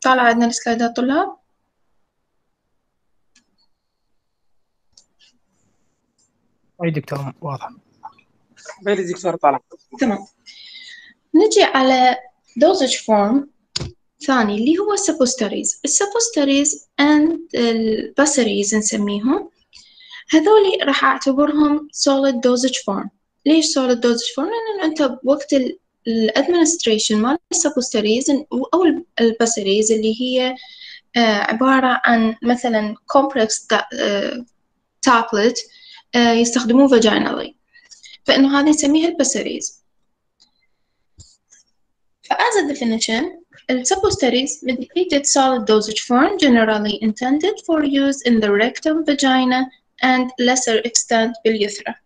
طالع عندنا السلايدات طلاب. اي دكتور واضح. بالي دكتور طالع. تمام. نجي على dosage form ثاني اللي هو suppositories. السبوستريز and الباسريز نسميهم، هذولي راح أعتبرهم solid dosage form. ليش solid dosage form؟ لأن أنت بوقت الادمنستريشن مال السبوستريز أو الباسريز اللي هي عبارة عن مثلا complex tablet يستخدموه vaginally، فإنه هذه نسميها الباسريز. فas a definition, suppositories medicated solid dosage form generally intended for use in the rectum, vagina, and lesser extent بالurethra.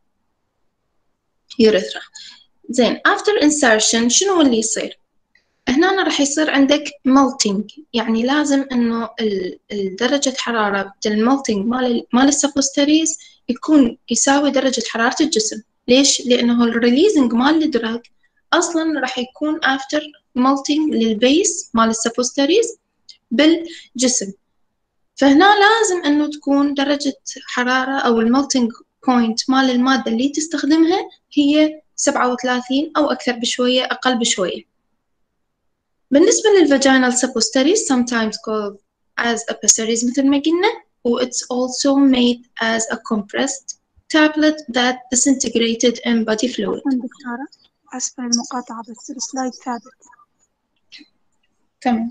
زين after insertion شنو اللي يصير؟ هنا راح يصير عندك melting، يعني لازم إنه درجة حرارة الملتنج مال السبوستريز يكون يساوي درجة حرارة الجسم. ليش؟ لأنه الريليزنج مال الدراج أصلاً راح يكون after melting للبيس مال السبوستريز بالجسم، فهنا لازم إنه تكون درجة حرارة أو الملتنج بوينت مال المادة اللي تستخدمها هي 37 أو أكثر بشوية أقل بشوية. بالنسبة للvaginal suppositories sometimes called as a pessaries مثل ما قلنا، و it's also made as a compressed tablet that disintegrated in body fluid. دكتورة أسفل المقاطعة بس السلايد ثابت. تمام.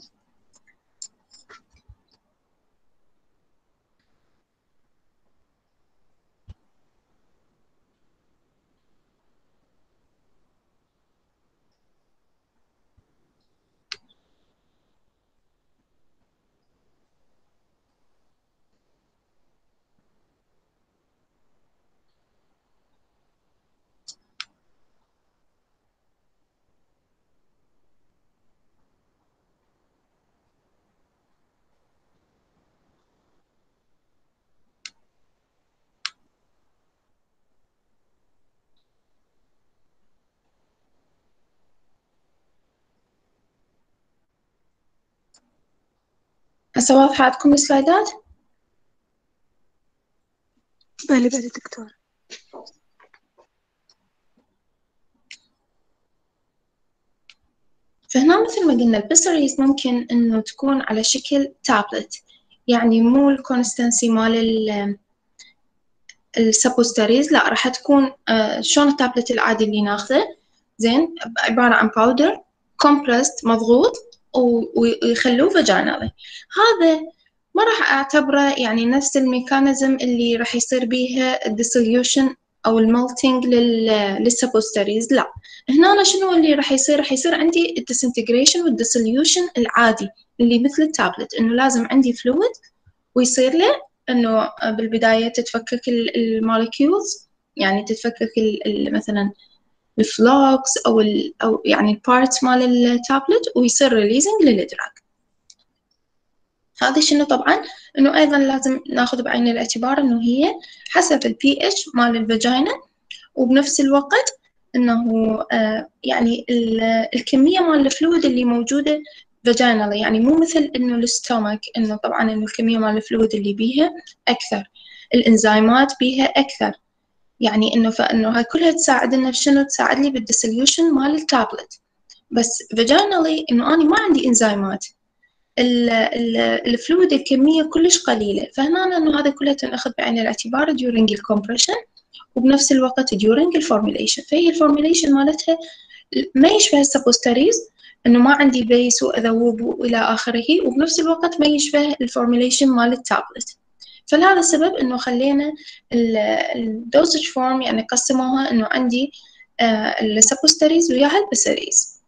هسه واضحة عندكم السلايدات؟ بالي دكتور. فهنا مثل ما قلنا البسريز ممكن إنه تكون على شكل تابلت، يعني مو الكونستنسي مال السبوستريز، لا راح تكون شلون التابلت العادي اللي ناخذه، زين عبارة عن باودر كومبرست مضغوط ويخلوه فاجينالي. هذا ما راح أعتبره يعني نفس الميكانيزم اللي راح يصير بيها الديسوليوشن أو المولتينج للسبوستريز، لا. هنا أنا شنو اللي راح يصير؟ راح يصير عندي الديسنتجريشن والديسوليوشن العادي اللي مثل التابلت، إنه لازم عندي فلويد ويصير له إنه بالبداية تتفكك الموليكيولز، يعني تتفكك مثلا الفلوكس أو يعني البارتس مال التابلت ويصير ريليزنج للإدراك. هذا شنو طبعا إنه أيضا لازم ناخذ بعين الاعتبار إنه هي حسب البي اتش مال الفاجينا، وبنفس الوقت إنه يعني الكمية مال الفلويد اللي موجودة فاجينالي، يعني مو مثل إنه الستومك إنه طبعا إنه الكمية مال الفلويد اللي بيها أكثر، الإنزيمات بيها أكثر، يعني إنه فإنه هاي كلها تساعدنا بشنو؟ تساعد لي بالديسوليوشن مال التابلت. بس فاجينالي إنه أنا ما عندي إنزيمات، الفلويد الكمية كلش قليلة، فهنا إنه هذا كله تنأخذ بعين الاعتبار during الكمبريشن وبنفس الوقت during الفورميليشن. فهي الفورميليشن مالتها ما يشبه السبوستريز، إنه ما عندي بيس وأذوب وإلى آخره، وبنفس الوقت ما يشبه الفورميليشن مال التابلت. فلهذا السبب إنه خلينا الدوزج فورم يعني قسموها إنه عندي السبوستريز وياها البسريز.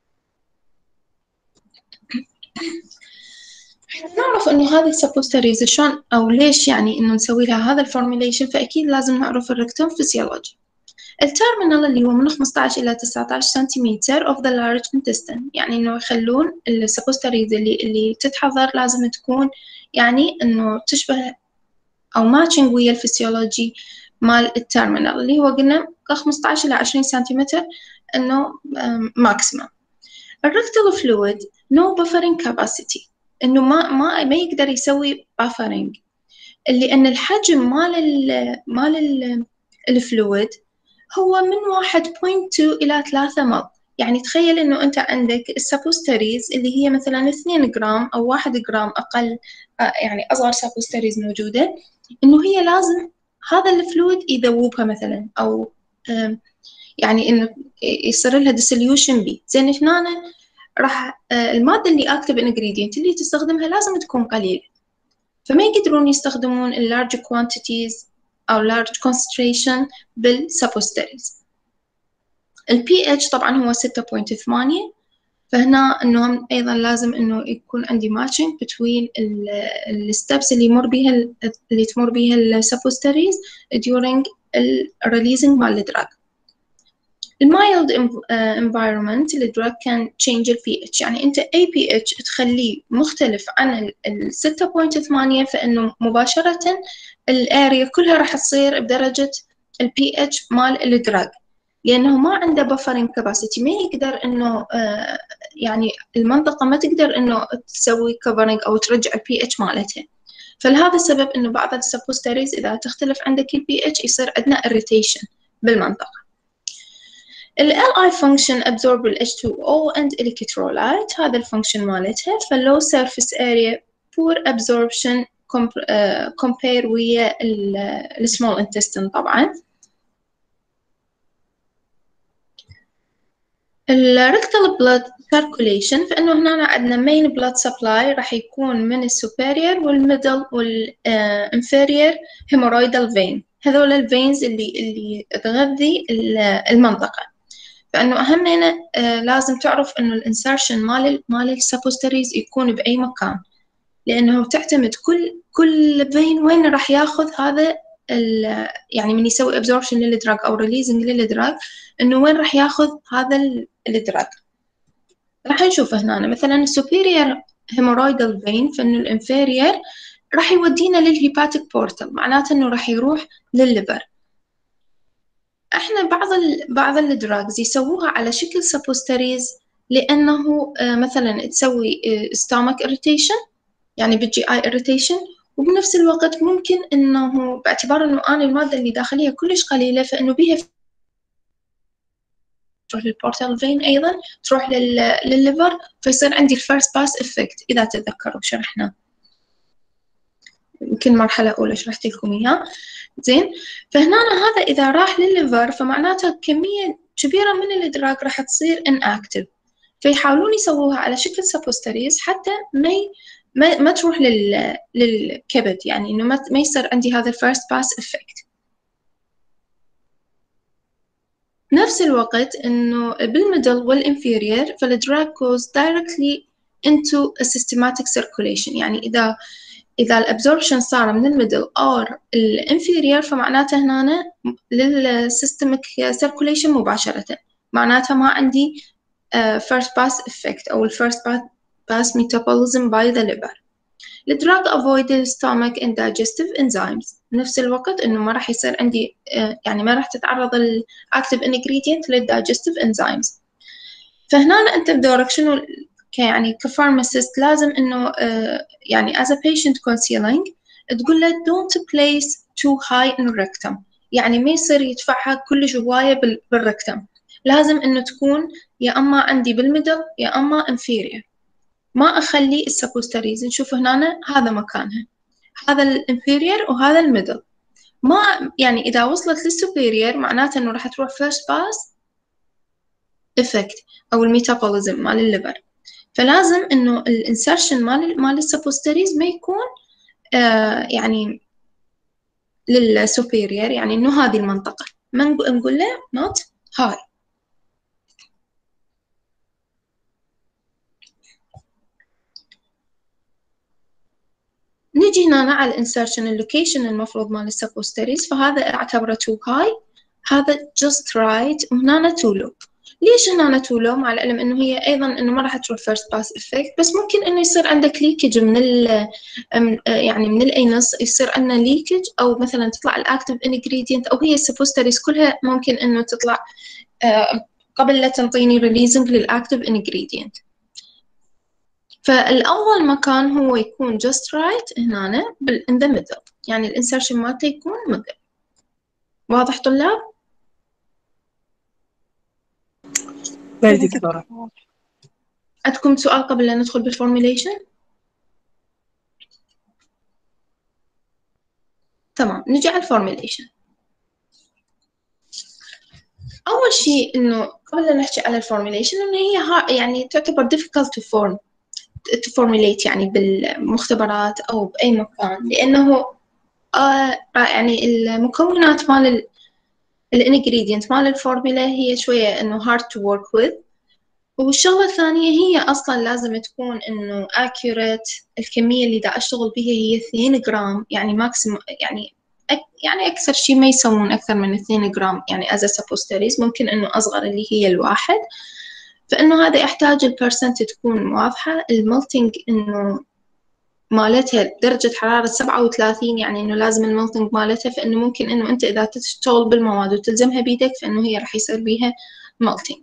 نعرف إنه هذه السبوستريز شلون أو ليش يعني إنه نسوي لها هذا الفورميليشن، فأكيد لازم نعرف الريكتوم فيسيولوجي. التيرمينال اللي هو من 15 إلى 19 سنتيمتر of the large intestine، يعني إنه يخلون السبوستريز اللي تتحضر لازم تكون يعني إنه تشبه أو ماتشنج ويا الفسيولوجي مال التيرمينال اللي هو قلنا 15 إلى 20 سنتيمتر إنه ماكسيمم. الريكتال فلويد no buffering capacity، إنه ما يقدر يسوي buffering، لأن الحجم مال الفلويد هو من 1.2 إلى 3 مل. يعني تخيل إنه أنت عندك السابوستريز اللي هي مثلا 2 جرام أو 1 جرام أقل، يعني أصغر سابوستريز موجودة، إنه هي لازم هذا الفلويد يذوبها مثلا، أو يعني إنه يصير لها dissolution بي. زين هنا راح المادة اللي active ingredient اللي تستخدمها لازم تكون قليلة، فما يقدرون يستخدمون large quantities أو large concentration بالسابوستريز. ال pH طبعا هو 6.8، فهنا إنه أيضا لازم إنه يكون عندي matching between الستبس اللي تمر بيها السابوستريز during releasing مال الدراج. المايلد environment الدراج كان change ال pH، يعني أنت أي pH تخليه مختلف عن ال 6.8 فإنه مباشرة الاريا كلها راح تصير بدرجة ال pH مال الدراج، لأنه ما عنده buffering capacity، ما يقدر إنه يعني المنطقة ما تقدر إنه تسوي covering أو ترجع ال pH مالتها. فلهذا السبب إنه بعض السابوستريز إذا تختلف عندك ال pH يصير عندنا irritation بالمنطقة. ال Li function absorb ال H2O and electrolyte، هذا الفانكشن مالتها. فالlow surface area poor absorption compare ويا ال small intestine طبعا. ال rectal blood circulation، فإنه هنا عندنا main blood supply راح يكون من ال superior وال middle وال inferior hemorrhoidal vein، هذول ال veins اللي تغذي المنطقة. فإنه أهم هنا لازم تعرف إنه الانسرشن مال السابوستريز يكون بأي مكان، لأنه تعتمد كل فين وين راح ياخذ هذا يعني من يسوي absorption للدراج أو releasing للدراج، إنه وين راح ياخذ هذا الدراج. راح نشوف هنا مثلا superior hemorrhoidal vein، فإنه الانفيرير راح يودينا للهيباتيك بورتال، معناته إنه راح يروح للليفر. احنا بعض الدراجز يسووها على شكل سابوستريز، لانه مثلا تسوي stomach irritation، يعني بالجي اي irritation، وبنفس الوقت ممكن انه باعتبار انه انا الماده اللي داخليها كلش قليله، فانه بيها تروح للبورتال فين ايضا تروح للليفر، فيصير عندي الفيرست باس افكت اذا تتذكروا شرحنا يمكن مرحله اولى شرحت لكم اياها. زين، فهنا هذا إذا راح للليفر فمعناته كمية كبيرة من الإدراك راح تصير inactive، فيحاولون يسووها على شكل سابوستريز حتى ما تروح للكبد، يعني إنه ما يصير عندي هذا first pass effect. نفس الوقت إنه بالميدل والinferior فالدراج goes directly into a systematic circulation، يعني إذا الابزوربشن صار من الميدل أو الانفيرير فمعناته هنا للسيستميك سيركوليشن مباشرة، معناته ما عندي first pass effect أو first pass metabolism by the liver. الدراج avoid the stomach and digestive enzymes، نفس الوقت إنه ما راح يصير عندي يعني ما راح تتعرض ال active ingredient للdigestive enzymes. فهنا أنت بدورك شنو يعني كفارماسيست لازم إنه يعني as a patient concealing تقول له don't place too high in rectum، يعني ما يصير يدفعها كل هواية بالركتم، لازم إنه تكون يا أما عندي بالميدل يا أما inferior، ما أخلي السابوستريز. نشوف هنا هذا مكانها، هذا الانفيرير وهذا الميدل، ما يعني إذا وصلت للسوبيرير معناته إنه راح تروح first pass effect أو الميتابوليزم مال الليفر. فلازم إنه الانسرشن مال السابوستريز ما يكون يعني للسوبيرير، يعني إنه هذه المنطقة ما نقول له not high. نجي هنا على الانسرشن اللوكيشن المفروض مال السابوستريز، فهذا أعتبره too high، هذا just right، وهنا too low. ليش هنا too low؟ مع العلم إنه هي أيضاً إنه ما راح تروح first pass effect، بس ممكن إنه يصير عندك leakage يعني من الأنس يصير عندنا leakage، أو مثلاً تطلع الactive ingredient، أو هي السابوستريز كلها ممكن إنه تطلع قبل لا تنطيني releasing للactive ingredient. فالأفضل مكان هو يكون just right هنا in the middle، يعني الانسرشن مالته يكون middle. واضح طلاب؟ بلى دكتورة. عندكم سؤال قبل لا ندخل بالفورميليشن؟ تمام، نجي على الفورميليشن. أول شيء إنه قبل لا نحكي على الفورميليشن إنه هي يعني تعتبر difficult to formulate يعني بالمختبرات أو بأي مكان، لأنه يعني المكونات مال الانجريدينت مال الفورميلا هي شوية إنه hard to work with. والشغلة الثانية هي أصلاً لازم تكون إنه accurate. الكمية اللي دا أشتغل بها هي 2 جرام، يعني ماكسيموم يعني أكثر شيء ما يسوون أكثر من 2 جرام يعني as a suppositories، ممكن إنه أصغر اللي هي 1. فإنه هذا يحتاج البرسنت تكون واضحة. الملتنج إنه مالتها درجة حرارة 37، يعني إنه لازم الملتنج مالتها، فإنه ممكن إنه أنت إذا تشتغل بالمواد وتلزمها بيدك فإنه هي راح يصير بيها ملتنج.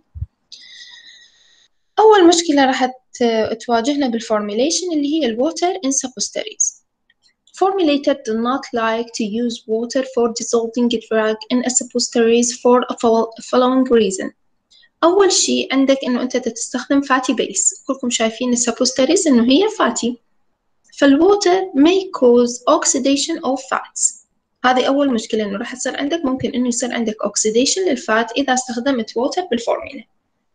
أول مشكلة راح تواجهنا بالفورميليشن اللي هي الwater in suppositories. Formulators do not like to use water for dissolving a drug in a suppositories for a following reason. أول شيء عندك إنه أنت تستخدم fatty base. كلكم شايفين السبوستريز إنه هي fatty، فالwater may cause oxidation of fats. هذه أول مشكلة، إنه راح تصير عندك ممكن إنه يصير عندك oxidation للفات إذا استخدمت water بالفورميلا.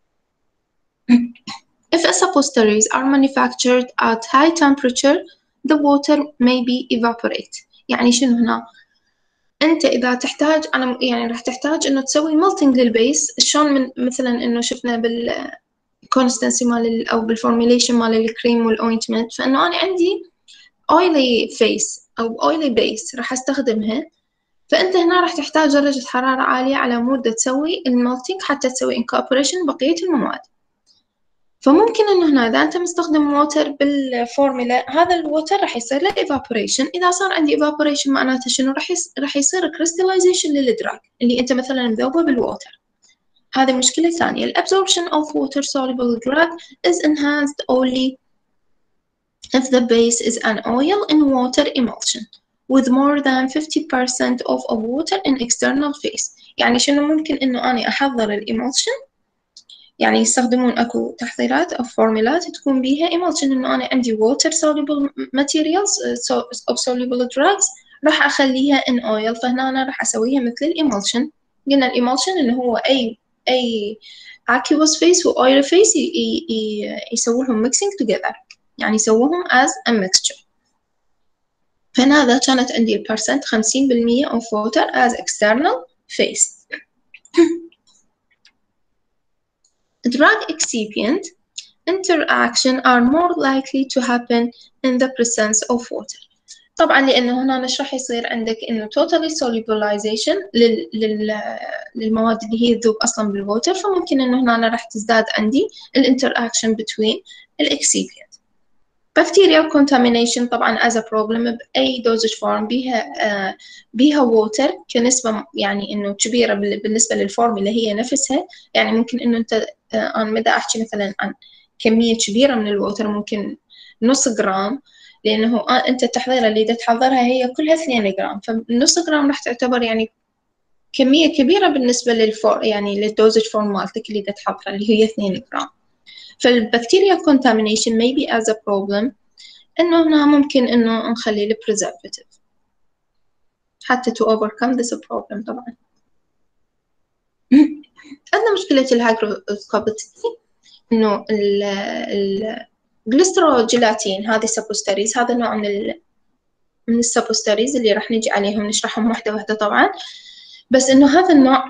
If a suppositories are manufactured at high temperature, the water may be evaporate. يعني شنو هنا؟ أنت إذا تحتاج يعني راح تحتاج إنه تسوي melting للبيس. شلون من مثلاً إنه شفنا بالconsistency مال أو بالformulation مال الكريم والointment، فإنه أنا عندي oily face أو oily base راح أستخدمها، فأنت هنا راح تحتاج درجة حرارة عالية على مود تسوي melting حتى تسوي incorporation بقية المواد. فممكن إنه هنا إذا أنت مستخدم ووتر بالفورميلا، هذا الووتر راح يصير له evaporation. إذا صار عندي evaporation معناته شنو؟ راح يصير crystallization للدراج اللي أنت مثلاً مذوبه بالووتر. هذه مشكلة ثانية. ال absorption of water soluble drug is enhanced only if the base is an oil in water emulsion with more than 50% of a water in external phase. يعني شنو؟ ممكن إنه أنا أحضر الإيمولشن، يعني يستخدمون أكو تحضيرات أو فورمولات تكون بيها emulsion، إنه أنا عندي water soluble materials أو soluble drugs راح أخليها in oil، فهنا أنا راح أسويها مثل الإيمولشن. قلنا الإيمولشن إنه هو أي aqueous phase و oil phase يسوولهم mixing together، يعني يسووهم as a mixture. فهنا هذا كانت عندي البرسنت 50% of water as external phase. Drug excipient interaction are more likely to happen in the presence of water. طبعا لأنه هنا راح يصير عندك إنه totally solubilization للمواد اللي هي تذوب أصلا بالووتر، فممكن إنه هنا راح تزداد عندي الinteraction between الexcipient. Bacterial contamination طبعا as a problem بأي dosage form بيها water كنسبة يعني إنه كبيرة بالنسبة للفورمولا هي نفسها. يعني ممكن إنه أنت أنا مدى أحكي مثلا عن كمية كبيرة من الووتر، ممكن نص جرام، لأنه أنت التحضيرة اللي دا تحضرها هي كلها 2 جرام، فالنص جرام راح تعتبر يعني كمية كبيرة بالنسبة يعني للدوزج فورم مالتك اللي دا تحضرها اللي هي 2 جرام. فالبكتيريا contamination may be as a problem، إنه هنا ممكن إنه نخلي ال preservative حتى to overcome this problem. طبعا عندنا مشكلة الهايجروسكوبيتي، إنه الجليستروجيلاتين هذه سبوستريز، هذا نوع من السبوستريز اللي راح نجي عليهم نشرحهم واحدة واحدة طبعا. بس إنه هذا النوع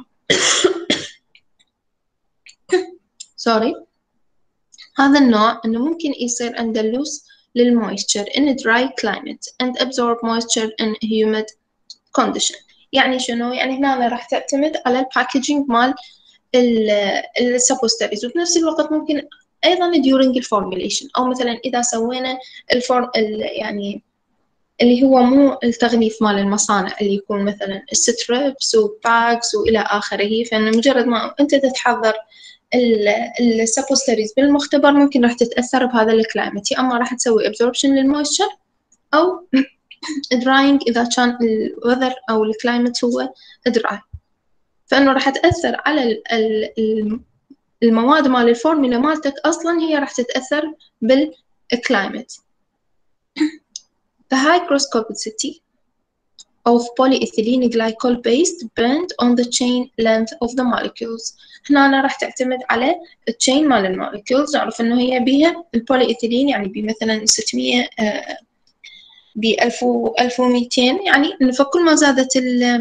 سوري هذا النوع إنه ممكن يصير عنده لوس للمويستشر in dry climate and absorb moisture in humid condition. يعني شنو؟ يعني هنا راح تعتمد على الباكجينج مال السبوستريز، وبنفس الوقت ممكن أيضا during الفورميليشن، أو مثلا إذا سوينا يعني اللي هو مو التغليف مال المصانع اللي يكون مثلا ستريبس وباكس وإلى آخره، فإنه مجرد ما أنت تتحضر السبوستريز بالمختبر ممكن راح تتأثر بهذا الكلايمت، يا أما راح تسوي absorption للمويستشر أو drying إذا كان الوذر أو الكلايمت هو dry، فإنه راح تأثر على المواد مال الفورمولا مالتك أصلا هي راح تتأثر بالكلايمت. The hygroscopicity of polyethylene glycol base depend on the chain length of the molecules. هنا راح تعتمد على الchain مال المولكيولز. نعرف إنه هي بيها البوليإثيلين يعني بمثلا 600 ب1200 يعني إنه فكل ما زادت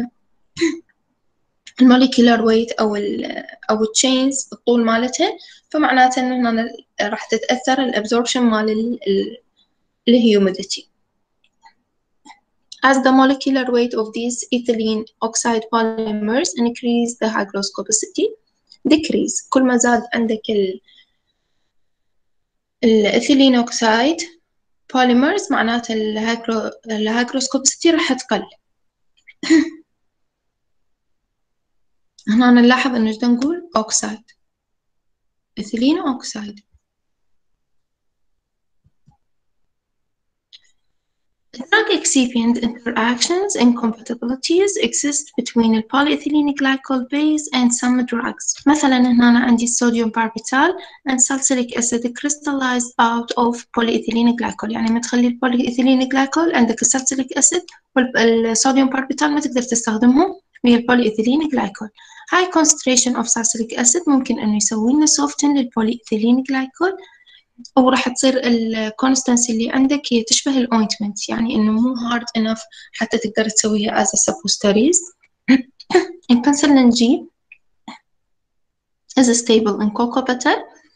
الموليكولار ويت أو التشينز الطول مالتها، فمعناته إنه هنا راح تتأثر الابزوربشن مال الهيوميديتي. As the molecular weight of these ethylene oxide polymers increase, the hygroscopicity decrease. كل ما زاد عندك الإثيلين أوكسايد polymers معناته الهيجروسكوبيسيتي راح تقل. هنا نلاحظ إنه جدا نقول أوكسايد، إثيلين أوكسايد. Drug excipient interactions and compatibilities exist between the polyethylene glycol base and some drugs. مثلا هنا عندي الصوديوم باربيتال and salicylic acid crystallized out of polyethylene glycol، يعني ما تخلي البوليإثيلين glycol عندك الساليسيليك أسيد والصوديوم باربيتال ما تقدر تستخدمهم وهي البوليإثيلين glycol. High concentration of salicylic acid ممكن إنه يسوي لنا soften للبوليإثيلين glycol، أو راح تصير الكونستانسي اللي عندك هي تشبه الأوينتمنت، يعني إنه مو hard enough حتى تقدر تسويها as a suppositories. البنسلين G is stable in cocoa butter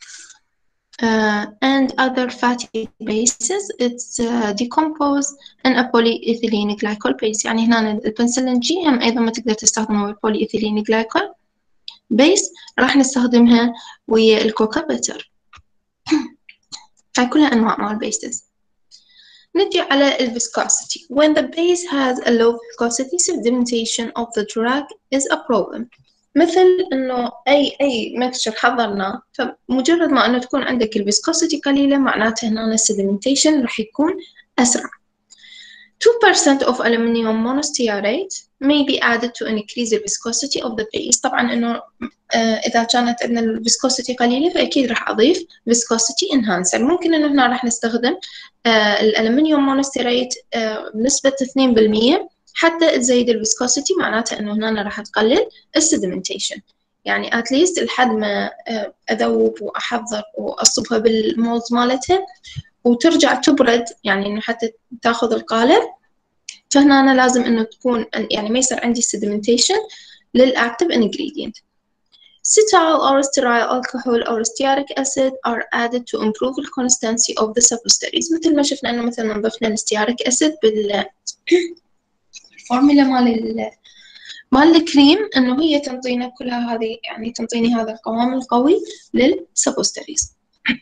and other fatty bases. It's decomposed in a polyethylene glycol base. يعني هنا البنسلين G هم أيضا ما تقدر تستخدمه بالpolyethylene glycol base، راح نستخدمها ويا الكوكا بتر. هاي كلها أنواع مال bases. نجي على viscosity. When the base has a low viscosity, sedimentation of the drug is a problem. مثل إنه أي مكشر حضرناه، فمجرد ما إنه تكون عندك الviscosity قليلة معناته هنا sedimentation راح يكون أسرع. 2% of aluminum monostearate may be added to increase the viscosity of the base. طبعا إنه إذا كانت عندنا الفيسكوسيتي قليلة فأكيد راح أضيف viscosity enhancer. ممكن إنه هنا راح نستخدم الألمنيوم مونوستيريت بنسبة 2% حتى تزيد الفيسكوسيتي، معناته إنه هنا راح تقلل السيدمنتيشن، يعني at least لحد ما أذوب وأحضر وأصبها بالمولد مالتها وترجع تبرد، يعني إنه حتى تاخذ القالب. فهنا أنا لازم إنه تكون يعني ما يصير عندي sedimentation للactive ingredient. Cetyl or stearyl alcohol or stearic acid are added to improve the consistency of the suppositories. مثل ما شفنا إنه مثلا ضفنا الستياريك أسيد بالفورمولا مال الكريم، إنه هي تنطينا كلها هذه، يعني تنطيني هذا القوام القوي للسuppositories.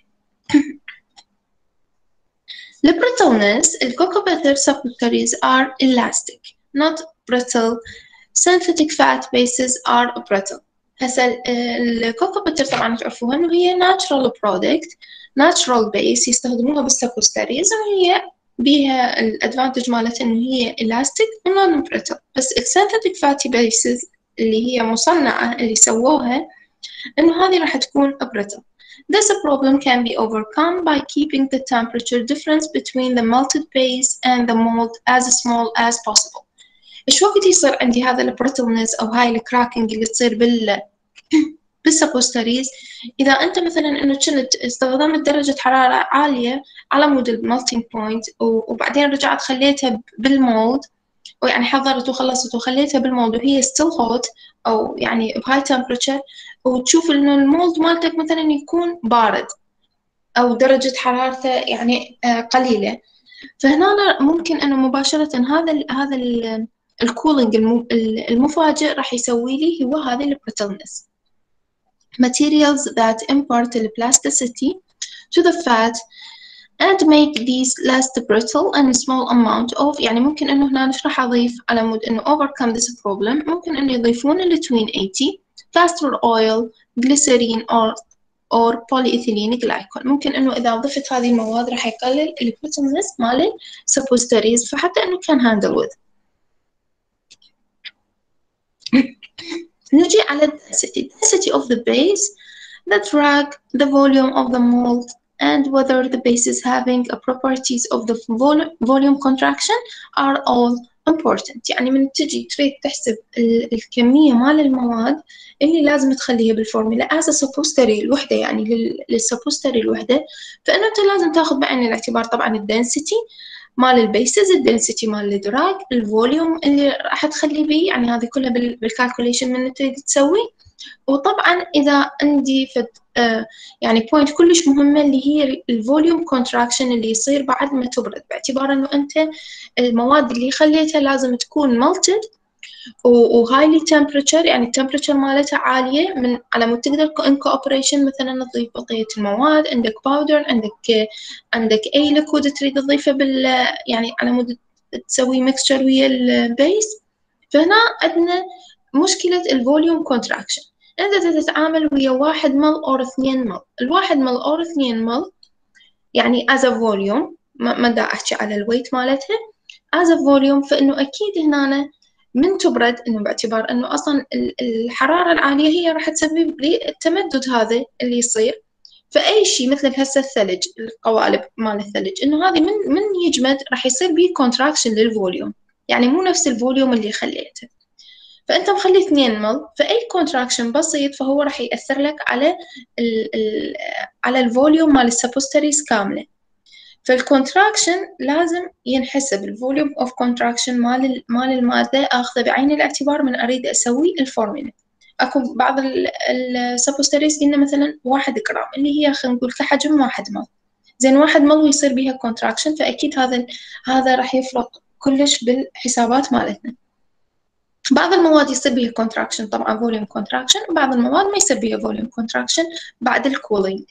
The brittleness, the cocoa butter suppositories are elastic, not brittle. Synthetic fat bases are brittle. هسا الكوكو بتر طبعا تعرفوها إنه هي natural product natural base يستخدموها بالسبوستريز، وهي بيها الادفانتج مالتها إنه هي elastic و non brittle. بس synthetic fatty bases اللي هي مصنعة اللي سووها إنه هذه راح تكون brittle. This problem can be overcome by keeping the temperature difference between the melted base and the mold as small as possible. إيش وقت يصير عندي هذا البريتلنس أو هاي الكراكنج اللي تصير بالسبوستريز؟ إذا أنت مثلا إنه كنت استخدمت درجة حرارة عالية على مود الملتينج بوينت وبعدين رجعت خليتها بالمولد، ويعني حضرت وخلصت وخليتها بالمولد وهي still hot أو يعني بهاي temperature، وتشوف إنه المولد مالتك مثلا يكون بارد أو درجة حرارته يعني قليلة، فهنا ممكن إنه مباشرة هذا الكولينج المفاجئ راح يسوي لي هو هذا البريتلنس. Materials that impart the plasticity to the fat and make these less brittle and small amount of، يعني ممكن إنه هنا راح أضيف على مود إنه overcome this problem، ممكن إنه يضيفون between 80 castor oil glycerin or polyethylene glycol. ممكن إنه إذا ضفت هذه المواد راح يقلل البوتنس مال السبوستريز، فحتى إنه كان handle with. نجي على density of the base, the drag, the volume of the mold, and whether the bases having a properties of the volume contraction are all important. يعني من تجي تريد تحسب الكمية مال المواد اللي لازم تخليها بالفورمولا as a suppository الوحدة، يعني للسبوستري الوحدة، فإنه أنت لازم تاخذ بعين الاعتبار طبعا الدنسيتي مال البيسز، الدنسيتي مال الدراج، الفوليوم اللي راح تخلي بيه، يعني هذه كلها بالكالكوليشن من تريد تسوي. وطبعا إذا عندي يعني بوينت كلش مهمة اللي هي الفوليوم كونتراكشن اللي يصير بعد ما تبرد، باعتبار إنه أنت المواد اللي خليتها لازم تكون ملتد وهايلي تمبرتشر، يعني التمبرتشر مالتها عالية من على مود تقدر ان كوبريشن مثلا تضيف بقية المواد، عندك باودر، عندك أي ليكويد تريد تضيفه يعني على مود تسوي ميكستشر ويا البيس. فهنا عندنا مشكلة الفوليوم كونتراكشن. أنت تتعامل ويا 1 مل أو 2 مل، ال1 مل أو 2 مل يعني as a volume، ما دا أحكي على الويت مالتها as a volume، فإنه أكيد هنا من تبرد إنه باعتبار إنه أصلاً الحرارة العالية هي راح تسبب لي التمدد هذا اللي يصير. فأي شيء مثل هسه الثلج، القوالب مال الثلج، إنه هذه من يجمد راح يصير بيه كونتراكشن للفوليوم، يعني مو نفس الفوليوم اللي خليته. فأنت مخلي 2 مل، فأي كونتراكشن بسيط فهو راح يأثر لك على الفوليوم مال السبوستريز كاملة. فالكونتراكشن لازم ينحسب الفوليوم اوف كونتراكشن مال المادة، اخذه بعين الاعتبار من اريد اسوي الفورمولا. اكو بعض السبوستريز قلنا مثلا 1 جرام اللي هي خلينا نقول كحجم 1 مل، زين 1 مل ويصير بيها كونتراكشن، فاكيد هذا راح يفرق كلش بالحسابات مالتنا. بعض المواد يصير بيها كونتراكشن طبعا فوليوم كونتراكشن، وبعض المواد ما يصير بيها فوليوم كونتراكشن بعد الكولينج.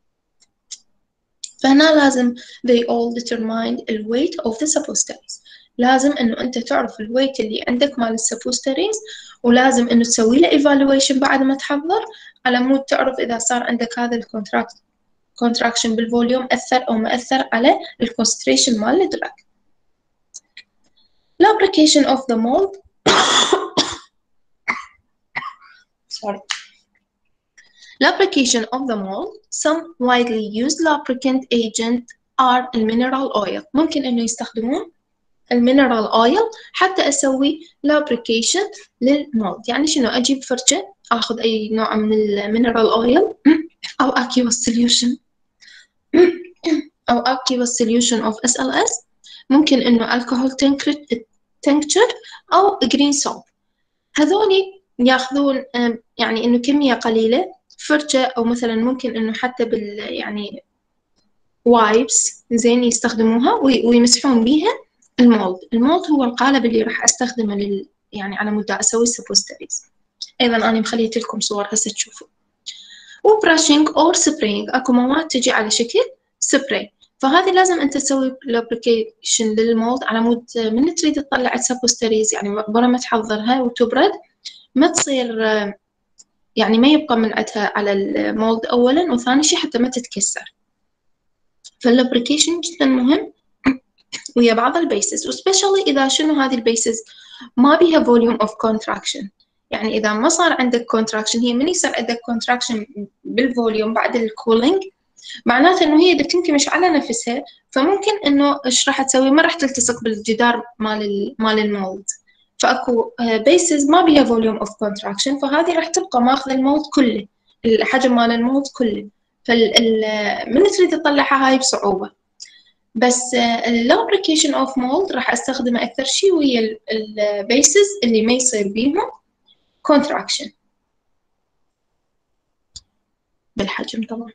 فهنا لازم they all determine the weight of the suppositories. لازم إنه أنت تعرف الويت اللي عندك مال السبوستريز، ولازم إنه تسوي له evaluation بعد ما تحضر على مود تعرف إذا صار عندك هذا contraction بالفوليوم أثر أو ما أثر على concentration مال الدراج. Lubrication of the mold sorry. Lubrication of the mold. Some widely used lubricant agent are mineral oil. ممكن إنه يستخدمون المينرال اويل حتى أسوي lubrication للمولد. يعني شنو؟ أجيب فرشة أخذ أي نوع من المينرال اويل أو aqueous solution أو aqueous solution of SLS، ممكن إنه alcohol tincture أو green salt. هذولي ياخذون يعني إنه كمية قليلة، فرشة أو مثلا ممكن إنه حتى يعني وايبس زين يستخدموها ويمسحون بيها المولد. المولد هو القالب اللي راح أستخدمه يعني على مود أسوي السبوستريز. أيضا أنا مخليت لكم صور هسه تشوفوا. وبراشينج أو سبراينج، أكو مواد تجي على شكل سبراي، فهذه لازم أنت تسوي لوبريكيشن للمولد على مود من تريد تطلع السبوستريز، يعني برا ما تحضرها وتبرد ما تصير يعني ما يبقى منعتها على المولد أولاً، وثاني شيء حتى ما تتكسر. فاللوبريكيشن جداً مهم ويا بعض البيسز، وسبيشالي إذا شنو هذه البيسز ما بيها volume of contraction. يعني إذا ما صار عندك contraction، هي من يصير عندك contraction بالفوليوم بعد الكولينج معناته إنه هي بتنكمش على نفسها، فممكن إنه إيش راح تسوي؟ ما راح تلتصق بالجدار مال المولد. فأكو بيسز ما بيها volume of contraction، فهذه راح تبقى ماخذ المولد كله، الحجم مال المولد كله، من تريد تطلعها هاي بصعوبة. بس lubrication of mold راح استخدمه أكثر شيء ويا البيسز اللي ما يصير بيهم contraction بالحجم طبعا.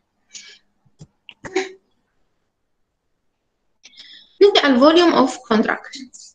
نبدأ على volume of contractions.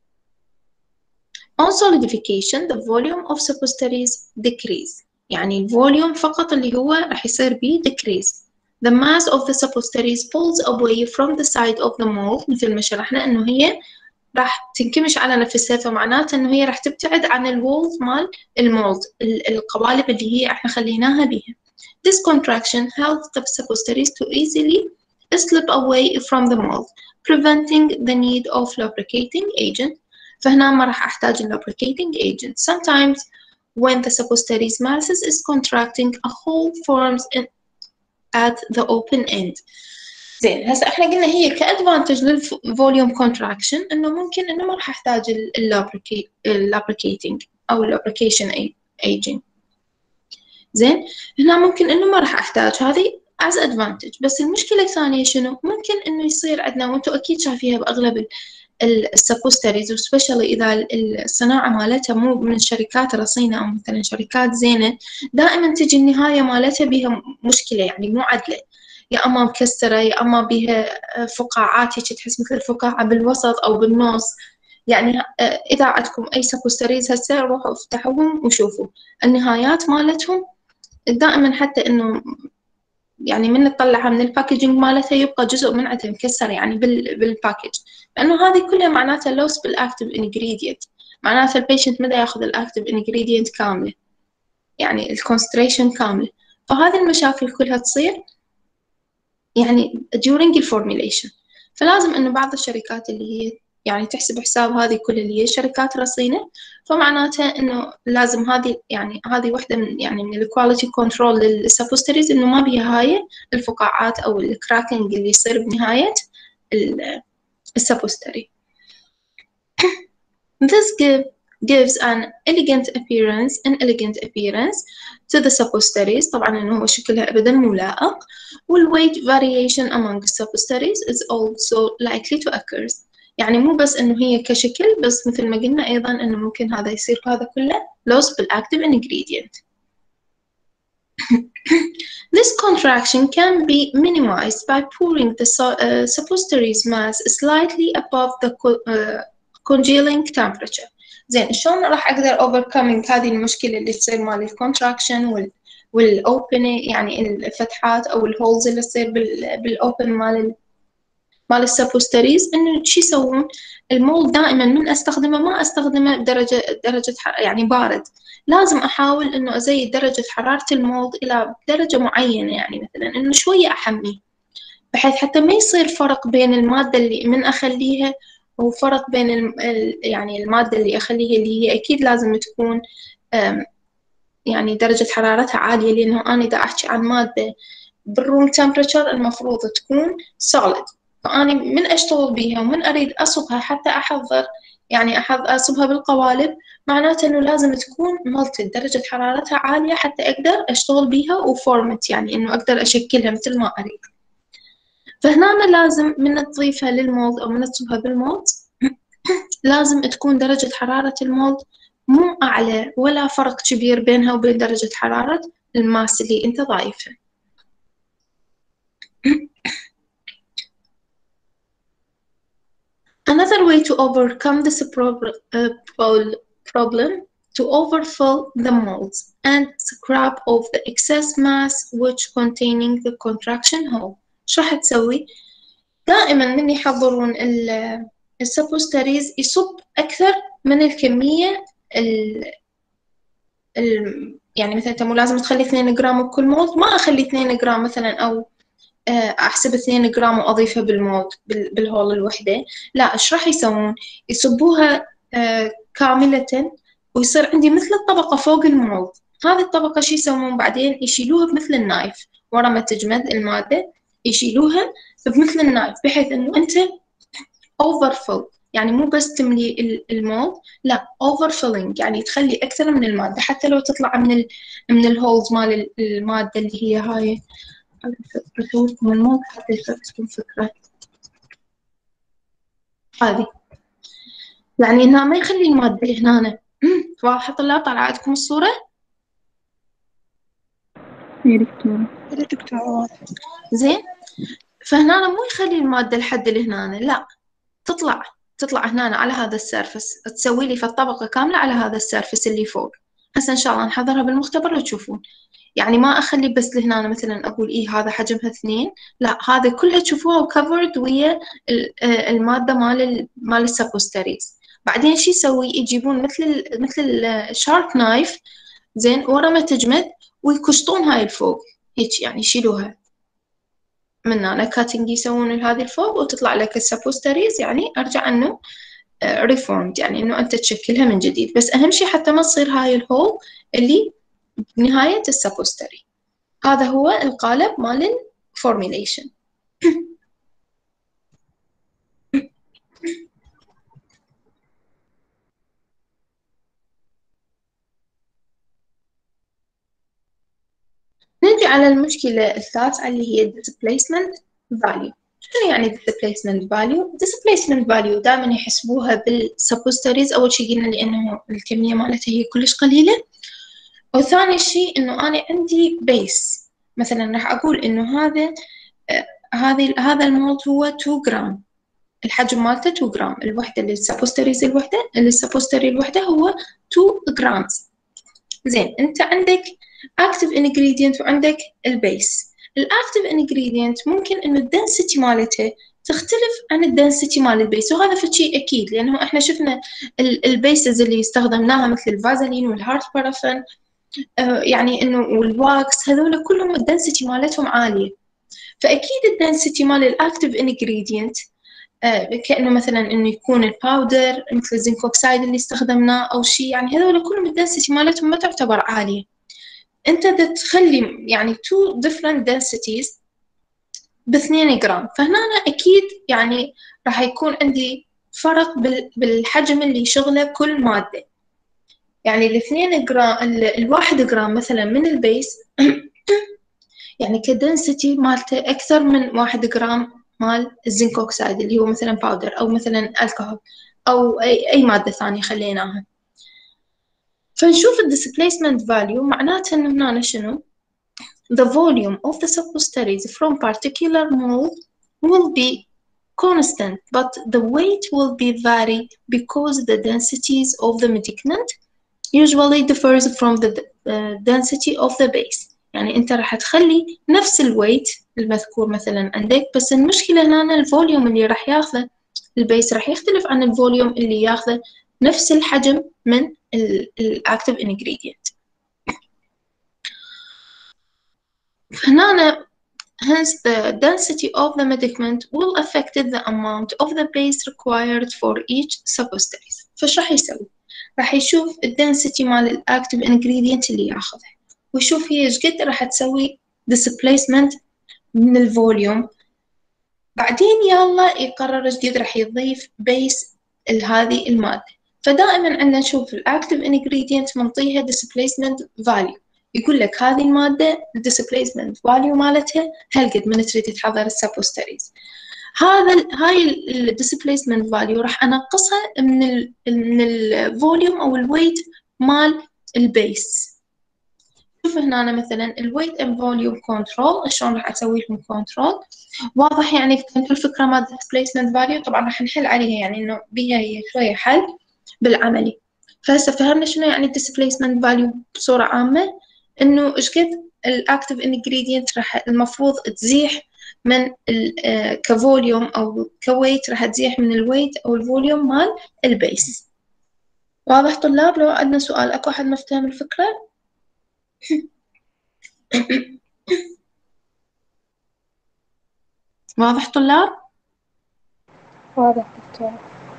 On solidification the volume of suppositories decrease، يعني الفوليوم فقط اللي هو راح يصير بيه decrease. The mass of the suppositories pulls away from the side of the mold، مثل ما شرحنا إنه هي راح تنكمش على نفسها، فمعناته إنه هي راح تبتعد عن الوولز مال المولد، القوالب اللي هي إحنا خليناها بيها. This contraction helps the suppositories to easily slip away from the mold, preventing the need of lubricating agent. فهنا ما راح أحتاج lubricating agent. Sometimes when the suppositories masses is contracting, a hole forms at the open end. زين، هسه احنا قلنا هي كادفانتج للفوليوم كونتراكشن انه ممكن انه ما راح احتاج اللابريكيتنج او اللابريكيشن ايجنت. زين، هنا ممكن انه ما راح احتاج، هذه از ادفانتج. بس المشكله الثانيه شنو؟ ممكن انه يصير عندنا، وانتم اكيد شايفيها باغلب السبوستريز، وسبيشالي اذا الصناعه مالتها مو من شركات رصينه او مثلا شركات زينه، دائما تجي النهايه مالتها بها مشكله، يعني مو عدله، يا اما مكسره يا اما بها فقاعات هيك تحس مثل الفقاعه بالوسط او بالنص. يعني اذا عندكم اي سبوستريز هسه روحوا افتحوهم وشوفوا النهايات مالتهم دائما، حتى انه يعني من نطلعها من الباكجينج مالتها يبقى جزء من عندها مكسر يعني بالباكج، لانه هذه كلها معناتها لوس بالاكتيف انجريدينت، معناتها البيشنت ما ياخذ الاكتيف انجريدينت كامله، يعني الكونسنتريشن كامله. فهذه المشاكل كلها تصير يعني during الفورميليشن. فلازم انه بعض الشركات اللي هي يعني تحسب حساب هذه كل اللي هي شركات رصينة، فمعناتها انه لازم هذه يعني هذه وحدة من يعني من الكواليتي كنترول للسبوستريز، انه ما بيها هاي الفقاعات او الكراكنج اللي يصير بنهاية السبوستري. This gives an elegant appearance to the suppositories. طبعا إنه هو شكلها أبدا ملائق. والweight variation among suppositories is also likely to occur. يعني مو بس إنه هي كشكل، بس مثل ما قلنا أيضا إنه ممكن هذا يصير هذا كله loss بالactive ingredient. This contraction can be minimized by pouring the suppositories mass slightly above the congealing temperature. زين، شلون راح اقدر overcoming هذه المشكله اللي تصير مال الكونتراكشن والاوبن، يعني الفتحات او الهولز اللي تصير بالاوبن مال السبوستريز؟ انه شو يسوون؟ المول دائما من استخدمه ما استخدمه بدرجه يعني بارد، لازم احاول انه ازيد درجه حراره المولد الى درجه معينه، يعني مثلا انه شويه احميه، بحيث حتى ما يصير فرق بين الماده اللي من اخليها وفرق بين يعني المادة اللي أخليها، اللي هي أكيد لازم تكون يعني درجة حرارتها عالية، لأنه أنا إذا أحكي عن مادة بالروم تمبرتشر المفروض تكون solid، فأنا من أشتغل بيها ومن أريد أصبها حتى أحضر يعني أصبها بالقوالب، معناته إنه لازم تكون ملتد درجة حرارتها عالية حتى أقدر أشتغل بيها وفورمت، يعني إنه أقدر أشكلها مثل ما أريد. فهنا لازم من تضيفها للمولد أو من تصبها بالمولد لازم تكون درجة حرارة المولد مو أعلى ولا فرق كبير بينها وبين درجة حرارة الماس اللي أنت ضايفها. Another way to overcome this problem to overfill the molds and scrap off the excess mass which containing the contraction hole. شو راح تسوي؟ دائما من يحضرون السبوستريز يصب أكثر من الكمية يعني مثلا أنت مو لازم تخلي 2 جرام بكل مولد، ما أخلي 2 جرام مثلا أو أحسب 2 جرام وأضيفها بالمولد بالهول الوحدة، لا، إيش راح يسوون؟ يصبوها كاملة ويصير عندي مثل الطبقة فوق المولد. هذه الطبقة شو يسوون بعدين؟ يشيلوها بمثل النايف ورا ما تجمد المادة، يشيلوها بمثل النايف، بحيث إنه أنت overfill، يعني مو بس تملي المولد، لا overfilling، يعني تخلي أكثر من المادة حتى لو تطلع من الهولز مال المادة اللي هي هاي. بسويكم المولد حتى يصيركم فكرة هذه، يعني إنها ما يخلي المادة هنا. واضحة طلاب؟ طالعة عندكم الصورة؟ يا دكتورة. زين، فهنا مو يخلي المادة لحد اللي هنا، لا، تطلع هنا على هذا السيرفس، تسوي لي في الطبقة كاملة على هذا السيرفس اللي فوق، هسه إن شاء الله نحضرها بالمختبر وتشوفون. يعني ما أخلي بس لهنا مثلا أقول إيه هذا حجمها 2، لا هذا كلها تشوفوها وكفرد ويا المادة مال السابوستريز. بعدين شي يسوي؟ يجيبون مثل الشارب نايف، زين، ورا ما تجمد ويكشطون هاي الفوق هيك، يعني يشيلوها من هنا كاتنج، يسوون هذه الفوق وتطلع لك السابوستريز. يعني أرجع إنه ريفورمد، يعني إنه أنت تشكلها من جديد. بس أهم شي حتى ما تصير هاي الهول اللي بنهاية السابوستري. هذا هو القالب مال الفورميليشن. نجي على المشكلة الثالثة اللي هي displacement value. شنو يعني displacement value؟ displacement value دائما يحسبوها بالسابوستريز. أول شي قلنا لأنه الكمية مالتها هي كلش قليلة، وثاني شي إنه أنا عندي بيس. مثلا راح أقول إنه هذا المولت هو 2 جرام، الحجم مالته 2 جرام، الوحدة السابوستري الوحدة هو 2 جرام. زين، أنت عندك active ingredient وعندك البيس. الactive ingredient ممكن إنه الدنسيتي مالته تختلف عن الدنسيتي مال البيس، وهذا فشي أكيد لأنه إحنا شفنا البيسز اللي استخدمناها مثل الفازلين والهارت بارافين، يعني إنه والواكس، هذول كلهم الدنسيتي مالتهم عالية. فأكيد الدنسيتي مال الأكتيف إنجريدينت كأنه مثلا إنه يكون الباودر مثل الزنك أوكسايد اللي استخدمناه أو شيء، يعني هذول كلهم الدنسيتي مالتهم ما تعتبر عالية. أنت تخلي يعني two different densities ب2 جرام، فهنا أنا أكيد يعني راح يكون عندي فرق بالحجم اللي يشغله كل مادة. يعني ال2 جرام، ال1 جرام مثلا من البيس يعني كدنسيتي مالته أكثر من 1 جرام مال الزنك أوكسايد اللي هو مثلا باودر أو مثلا الكحول أو أي مادة ثانية خليناها. فنشوف ال displacement value معناته إنه هنا شنو؟ The volume of the suppostaries from particular mold will be constant, but the weight will be vary because the densities of the medicament usually differs from the density of the base. يعني أنت راح تخلي نفس الويت المذكور مثلا عندك، بس المشكلة هنا الفوليوم اللي راح ياخذه البيس راح يختلف عن الفوليوم اللي ياخذه نفس الحجم من الأكتيف ingredient. هنا hence the density of the medicament will affect the amount of the base required for each suppostaries. فش راح يسوي؟ راح يشوف الدنسيتي مال الأكتيف ingredient اللي ياخذه، ويشوف هي ايش قد راح تسوي displacement من الفوليوم. بعدين يلا يقرر ايش قد راح يضيف بيس لهذه المادة. فدائما عندنا نشوف الأكتيف ingredient منطيها displacement value، يقول لك هذه المادة displacement value مالتها هالقد من تريد تحضر السابوستريز. هاي displacement value راح أنقصها من الفوليوم أو الويت مال البيس. شوف هنا أنا مثلا الويت and volume control شلون راح أسوي لهم control. واضح يعني فهمتوا الفكرة مال displacement value؟ طبعا راح نحل عليها، يعني إنه بيها هي شوية حل بالعملي. فهسه فهمنا شنو يعني displacement value بصورة عامة، إنه إيش قد الأكتيف ingredient راح المفروض تزيح من كفوليوم أو كويت، راح تزيح من الويت أو الفوليوم مال البيس. واضح طلاب؟ لو عندنا سؤال، أكو أحد مفتهم الفكرة؟ واضح طلاب؟ واضح دكتور.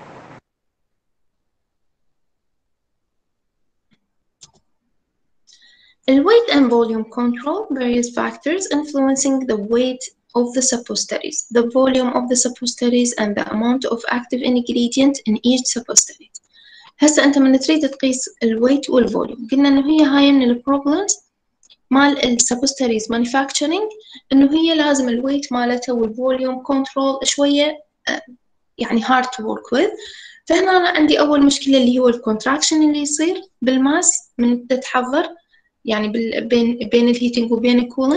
The weight and volume control various factors influencing the weight of the suppostaries, the volume of the suppostaries, and the amount of active ingredient in each suppostaries. هسه أنت من تريد تقيس الويت والفوليوم، قلنا إنه هي هاي من البروبلمز مال السبوستريز manufacturing، إنه هي لازم الويت مالته والفوليوم كنترول شوية يعني hard to work with. فهنا أنا عندي أول مشكلة اللي هو الكونتراكشن اللي يصير بالماس من تتحضر، يعني بين الهيتنج وبين الكولينج.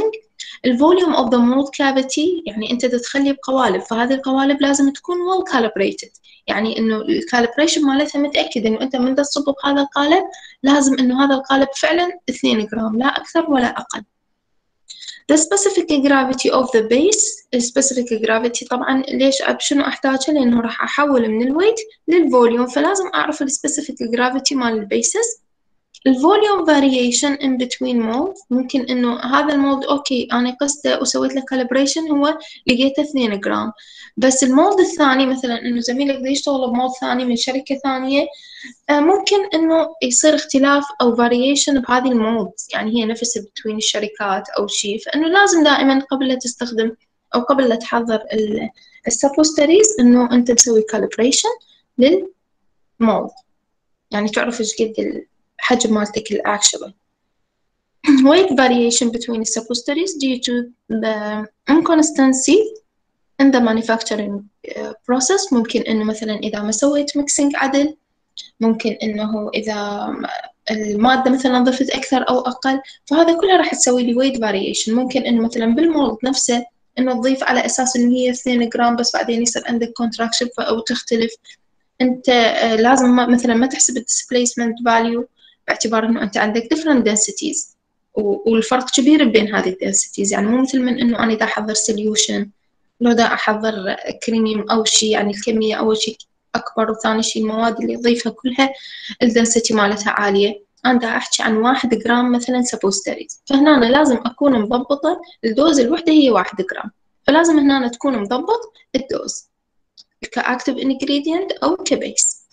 الفوليوم of the mold cavity، يعني أنت تتخلي بقوالب، فهذه القوالب لازم تكون well calibrated، يعني إنه الكالبريشن مالتها متأكد إنه أنت من تصب بهذا القالب لازم إنه هذا القالب فعلا 2 جرام لا أكثر ولا أقل. The specific gravity of the base، specific gravity طبعا ليش شنو أحتاجه؟ لأنه راح أحول من الويت للفوليوم، فلازم أعرف ال specific gravity مال البيسز. الفوليوم variation in between mold، ممكن إنه هذا المولد أوكي أنا قسته وسويت له calibration هو لقيته 2 جرام، بس المولد الثاني مثلا إنه زميلك بده يشتغل بمولد ثاني من شركة ثانية، ممكن إنه يصير اختلاف أو variation بهذه المولد، يعني هي نفس between الشركات أو شيء، فإنه لازم دائما قبل لا تستخدم أو قبل لا تحضر السبوستريز إنه أنت تسوي calibration للمولد، يعني تعرف إيش قد الحجم مالتك الأكشوال. Weight variation between the suppositories due to the inconsistency in the manufacturing process. ممكن إنه مثلا إذا ما سويت mixing عدل، ممكن إنه إذا المادة مثلا ضفت أكثر أو أقل، فهذا كلها راح تسوي لي weight variation. ممكن إنه مثلا بالمولد نفسه إنه تضيف على أساس إنه هي 2 جرام بس بعدين يصير عندك contraction أو تختلف. أنت لازم مثلا ما تحسب displacement value باعتبار إنه أنت عندك different densities والفرق كبير بين هذه الdensities، يعني مو مثل من إنه أنا دا أحضر solution لو دا أحضر كريم أو شيء، يعني الكمية أول شيء أكبر وثاني شيء المواد اللي أضيفها كلها الدنسيتي مالتها عالية. أنا دا أحكي عن 1 جرام مثلا سبوستريز، فهنا أنا لازم أكون مضبطة الدوز الوحدة هي 1 جرام، فلازم هنا أنا تكون مضبط الدوز كأكتيف ingredient أو كبيس،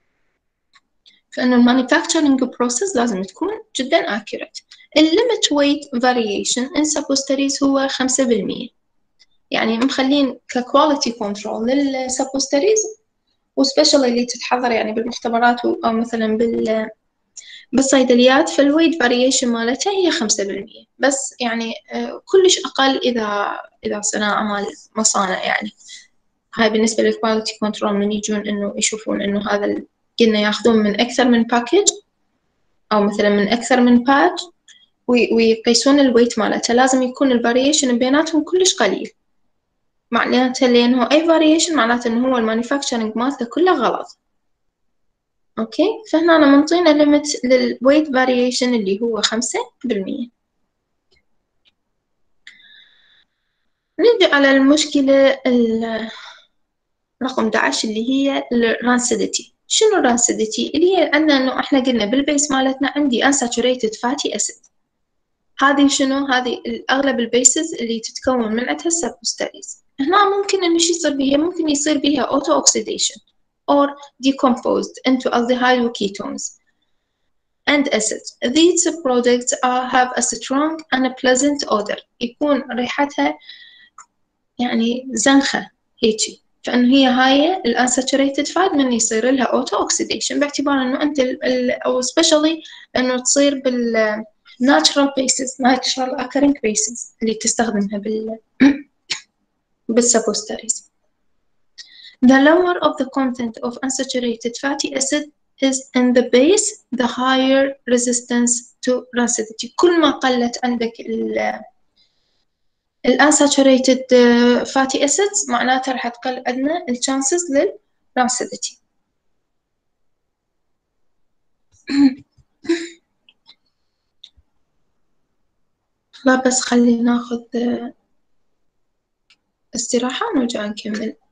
فإنه المانيفاكتشرينج بروسيس لازم تكون جدا accurate. الليمت weight variation in suppositories هو 5%، يعني مخلين كquality control للسبوستريز وسبيشالي اللي تتحضر يعني بالمختبرات أو مثلا بالصيدليات، فالويت فاريشن مالتها هي 5%، بس يعني كلش أقل إذا صناعة مال مصانع. يعني هاي بالنسبة للكواليتي كنترول من يجون إنه يشوفون إنه هذا قلنا ياخذون من أكثر من باكج أو مثلا من أكثر من باتش ويقيسون الويت مالته، لازم يكون الفاريشن بيناتهم كلش قليل، معناته لأنه أي فاريشن معناته إنه هو المانيفاكتشرينج مالته كله غلط. أوكي، فهنا أنا منطينا ليميت للويت فاريشن اللي هو 5%. نجي على المشكلة رقم 11 اللي هي الرانسيديتي. شنو الرانسيديتي؟ اللي هي عندنا إنه إحنا قلنا بالبيس مالتنا عندي unsaturated fatty acid. هذه شنو؟ هذه أغلب البيسز اللي تتكون من عندها السبوستريز. هنا ممكن إنه شو يصير بيها؟ ممكن يصير بيها auto oxidation or decomposed into aldehyde ketones and acids. These products have a strong and a pleasant odor. يكون ريحتها يعني زنخة هيجي، فإنه هي هاي unsaturated fat من يصير لها auto oxidation، باعتبار إنه أنت أو especially إنه تصير natural bases natural occurring bases اللي تستخدمها بالسبوستريز. The lower of the content of unsaturated fatty acid is in the base, the higher resistance to rancidity. كل ما قلت عندك unsaturated fatty acids معناتها راح تقل عندنا chances للrancidity. لا بس خلينا ناخذ استراحة ونرجع نكمل.